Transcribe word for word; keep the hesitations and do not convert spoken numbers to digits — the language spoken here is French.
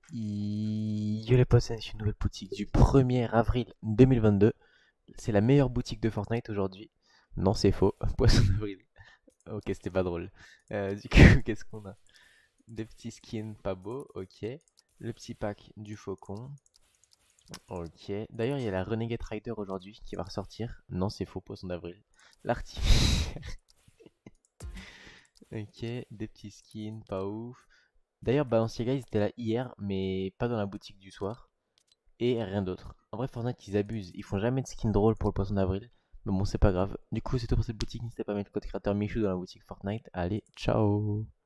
Yo les potes, c'est une nouvelle boutique du premier avril deux mille vingt-deux. C'est la meilleure boutique de Fortnite aujourd'hui. Non, c'est faux. Poisson d'avril. Ok, c'était pas drôle. Euh, du coup, qu'est-ce qu'on a? Des petits skins pas beaux, ok. Le petit pack du faucon, ok. D'ailleurs, il y a la Renegade Rider aujourd'hui qui va ressortir. Non, c'est faux, poisson d'avril. L'artificiel, ok. Des petits skins pas ouf. D'ailleurs, Balenciaga, ils étaient là hier, mais pas dans la boutique du soir. Et rien d'autre. En vrai, Fortnite, ils abusent. Ils font jamais de skin drôle pour le poisson d'avril. Mais bon, c'est pas grave. Du coup, c'est tout pour cette boutique. N'hésitez pas à mettre le code créateur Michou dans la boutique Fortnite. Allez, ciao!